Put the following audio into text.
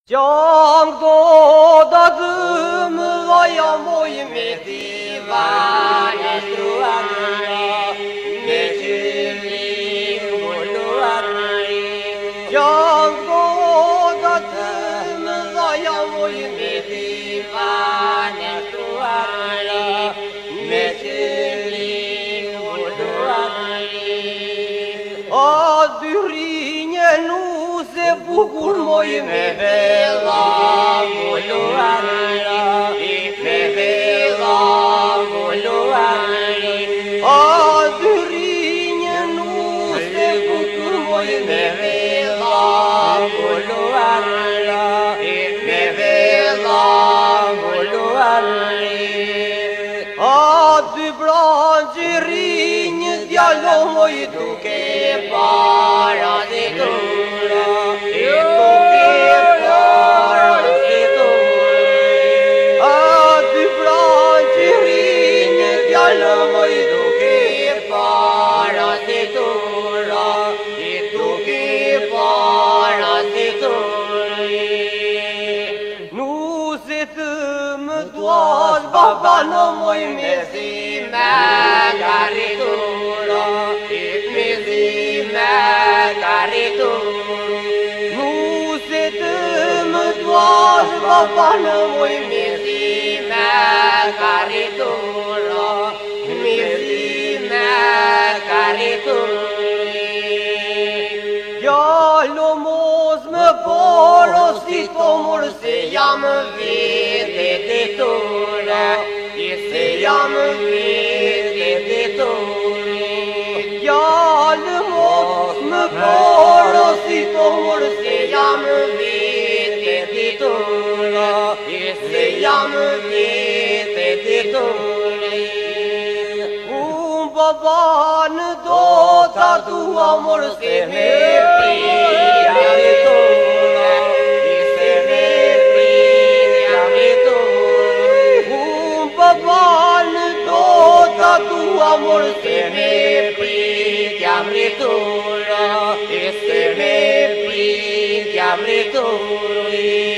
Jam dodadım ayam oy medivane truanra meclim buluanri. Jam dodadım ayam oy medivane truanra meclim buluanri. Adurinje nu se bukur moj me vela buluanra, me vela buluanri. Adurinje nu se bukur moj me vela buluanra, me vela buluanri. Ady brangjerinje djalo moj duke para dhe tura, duke para dhe tura. Ady brangjerinje djalo moj duke para dhe tura, duke para dhe tura. Nu se të më duash baba në moj mezime karitura, mezime karitura. Nu se të më duash baba në moj mezime karitura, mezime karitura. Djalo mos më porosit po mor se jam vete të tura, se jam vete të tura. Djalo mos më porosit po mor se jam vete të tura, se jam vete të tura. Unë baban do ta dua mor se me prija dhe tura, se me prija dhe tura. Unë baban do ta dua mor se me prija dhe tura, se me prija dhe tura.